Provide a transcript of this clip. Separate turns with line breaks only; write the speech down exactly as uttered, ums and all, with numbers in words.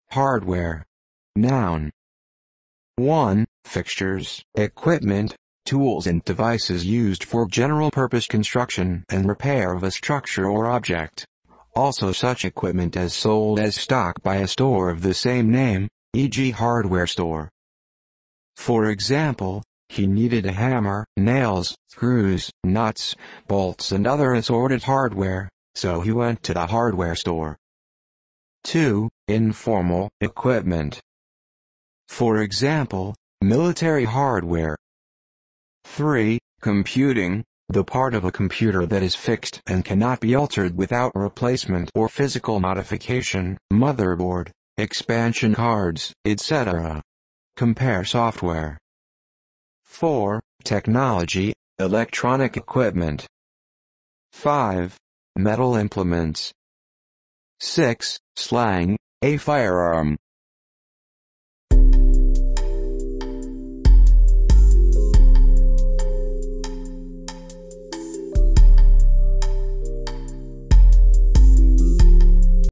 Hardware. Noun. one. Fixtures, equipment, tools and devices used for general-purpose construction and repair of a structure or object. Also such equipment as sold as stock by a store of the same name, for example hardware store. For example, he needed a hammer, nails, screws, nuts, bolts and other assorted hardware, so he went to the hardware store. two. Informal equipment. For example, military hardware. three. Computing, the part of a computer that is fixed and cannot be altered without replacement or physical modification, motherboard, expansion cards, et cetera. Compare software. four. Technology, electronic equipment. five. Metal implements. six. Slang, a firearm.